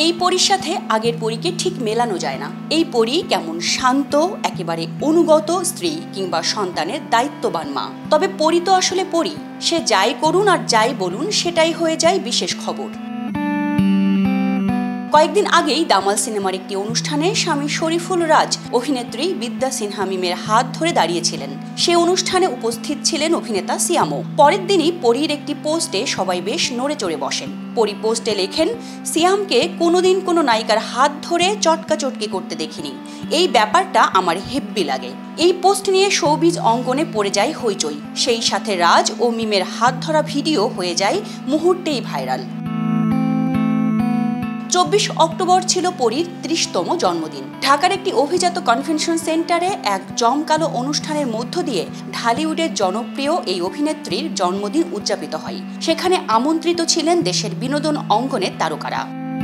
এই পরীর সাথে আগের পরীকে ঠিক মেলানো যায় না। এই পরী কেমন শান্ত, একেবারে অনুগত স্ত্রী কিংবা সন্তানের দায়িত্ববান মা। তবে পরী তো আসলে পরী, সে যাই করুন আর যাই বলুন সেটাই হয়ে যায় বিশেষ খবর। কয়েকদিন আগেই দামাল সিনেমার একটি অনুষ্ঠানে স্বামী শরীফুল রাজ অভিনেত্রী বিদ্যা সিনহা মিমের হাত ধরে দাঁড়িয়েছিলেন। সে অনুষ্ঠানে উপস্থিত ছিলেন অভিনেতা সিয়ামও। পরের দিনই পরীর একটি পোস্টে সবাই বেশ নড়ে চড়ে বসেন। পরী পোস্টে লেখেন, সিয়ামকে কোনোদিন কোনো নায়িকার হাত ধরে চটকাচটকি করতে দেখিনি, এই ব্যাপারটা আমার হেব্বি লাগে। এই পোস্ট নিয়ে শোবিজ অঙ্গনে পড়ে যায় হইচই। সেই সাথে রাজ ও মিমের হাত ধরা ভিডিও হয়ে যায় মুহূর্তেই ভাইরাল। 24 অক্টোবর ছিল পরীর 30তম জন্মদিন। ঢাকার একটি অভিজাত কনভেনশন সেন্টারে এক জমকালো অনুষ্ঠানের মধ্য দিয়ে ঢালিউডের জনপ্রিয় এই অভিনেত্রীর জন্মদিন উদযাপিত হয়। সেখানে আমন্ত্রিত ছিলেন দেশের বিনোদন অঙ্গনের তারকারা।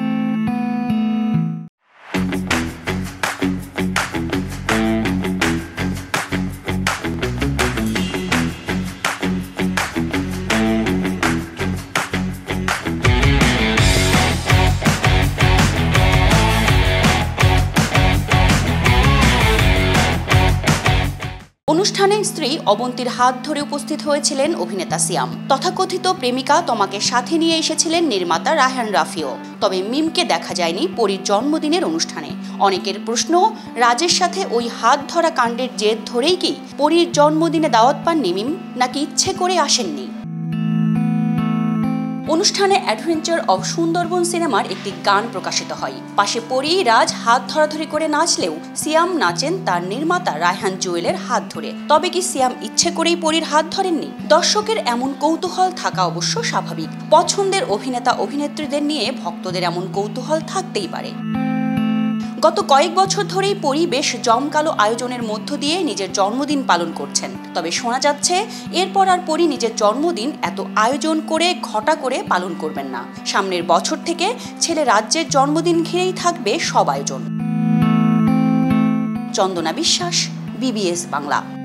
অনুষ্ঠানে স্ত্রী অবন্তীর হাত ধরে উপস্থিত হয়েছিলেন অভিনেতা সিয়াম। তথাকথিত প্রেমিকা তমাকে সাথে নিয়ে এসেছিলেন নির্মাতা রায়হান রাফিও। তবে মিমকে দেখা যায়নি পরীর জন্মদিনের অনুষ্ঠানে। অনেকের প্রশ্ন, রাজের সাথে ওই হাত ধরা কাণ্ডের জেদ ধরেই কি পরীর জন্মদিনে দাওয়াত পাননি মিম, নাকি ইচ্ছে করে আসেননি? অনুষ্ঠানে অ্যাডভেঞ্চার অব সুন্দরবন সিনেমার একটি গান প্রকাশিত হয়। পাশে পরী রাজ হাত ধরাধরি করে নাচলেও সিয়াম নাচেন তার নির্মাতা রায়হান জুয়েলের হাত ধরে। তবে কি সিয়াম ইচ্ছে করেই পরীর হাত ধরেননি? দর্শকের এমন কৌতূহল থাকা অবশ্য স্বাভাবিক। পছন্দের অভিনেতা অভিনেত্রীদের নিয়ে ভক্তদের এমন কৌতূহল থাকতেই পারে। গত কয়েক বছর ধরেই পরী বেশ জমকালো আয়োজনের মধ্য দিয়ে নিজের জন্মদিন পালন করছেন। তবে শোনা যাচ্ছে এরপর আর পরী নিজের জন্মদিন এত আয়োজন করে ঘটা করে পালন করবেন না। সামনের বছর থেকে ছেলে রাজ্যের জন্মদিন ঘিরেই থাকবে সব আয়োজন। চন্দনা বিশ্বাস, বিবিএস বাংলা।